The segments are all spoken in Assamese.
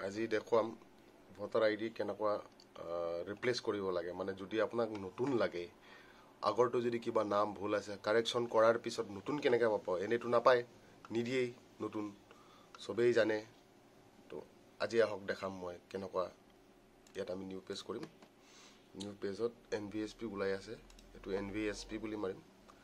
আজি দেখুৱাম ভোটাৰ আইডি কেনেকুৱা ৰিপ্লেচ কৰিব লাগে মানে যদি আপোনাক নতুন লাগে আগৰটো যদি কিবা নাম ভুল আছে কাৰেকশ্যন কৰাৰ পিছত নতুন কেনেকৈ পাব এনেটো নাপায় নিদিয়েই নতুন সবেই জানে তো আজি আহক দেখাম মই কেনেকুৱা ইয়াত আমি নিউ পেজ কৰিম নিউ পেজত NVSP ওলাই আছে এটো NVSP বুলি মাৰিম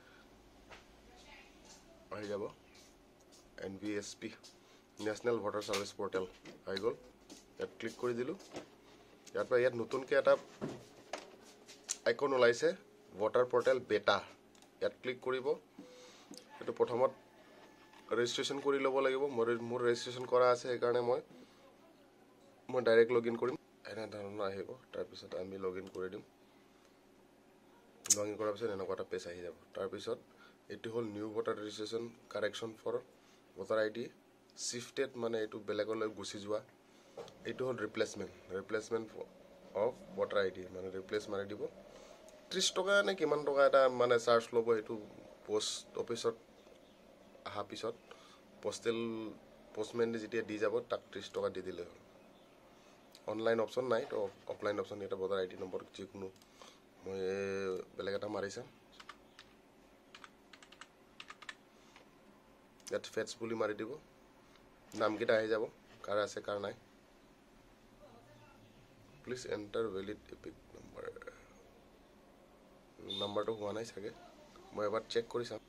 আহি যাব NVSP national voter service portal আহি গ'ল ইয়াত ক্লিক কৰি দিলো ইয়াৰ পৰা ইয়াত নতুনকৈ এটা আইকন ওলাইছে ভোটাৰ পোৰ্টেল বেটা ইয়াত ক্লিক কৰিব এটো প্ৰথমত ৰেজিষ্ট্ৰেচন কৰি ল'ব লাগিব মোৰ ৰেজিষ্ট্ৰেচন কৰা আছে সেইকাৰণে মই ডাইৰেক্ট লগইন কৰিম এনে ধৰণৰ আহিব তাৰ পিছত আমি লগইন কৰি দিম লগইন কৰাৰ পিছত এনেকুৱা এটা পেজ আহি যাব তাৰ পিছত এটো হল new voter registration correction for voter ID shifted মানে এটো বেলেগলৈ গুছি যোৱা এটো হল ৰিপ্লেসমেন্ট অফ ভোটাৰ আইডি মানে ৰিপ্লেস মাৰি দিব 30 টকা নে কিমান টকা এটা মানে চাৰ্জ ল'ব এটো পোষ্ট অফিসত আহা পিছত পোষ্টমেন যেতিয়া দি যাব তাক 30 টকা দি দিলে হ'ল অনলাইন অপশন নাই তো অফলাইন অপশন এটা ভোটাৰ আইডি নম্বৰ যিকোনো মই বেলেগ এটা মাৰিছাম ইয়াত ফেটস বুলি মাৰি দিব নামকেইটা আহি যাব কাৰ আছে কাৰ নাই প্লিজ এন্টাৰ ভ্যালিড এপিক নাম্বাৰটো হোৱা নাই চাগে মই এবাৰ চেক কৰি চাম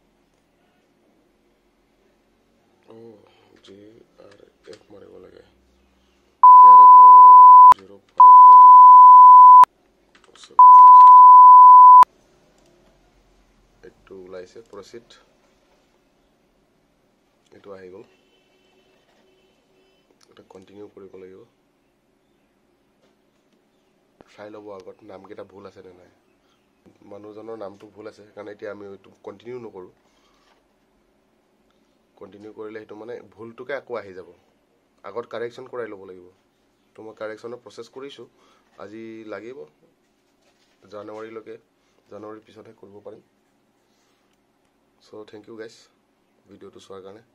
JRF মাৰিব লাগে JRF মাৰিব লাগিব 051763 এটো ওলাইছে প্ৰসিড এটো আহি গ'ল এটা কন্টিনিউ কৰিব লাগিব চাই ল'ব আগত নামকেইটা ভুল আছে নে নাই মানুহজনৰ নামটো ভুল আছে কাৰণ এতিয়া আমি এটো কন্টিনিউ নকৰো কন্টিনিউ কৰিলে হেতু মানে ভুলটোকে আকৌ আহি যাব আগত কাৰেকশ্যন কৰাই ল'ব লাগিব তো মই কাৰেকশ্যনৰ প্ৰসেস কৰিছো আজি লাগিব জানুৱাৰীলৈকে জানুৱাৰীৰ পিছতহে কৰিব পাৰিম সো থ্যাংক ইউ গাইস ভিডিওটো চোৱাৰ কাৰণে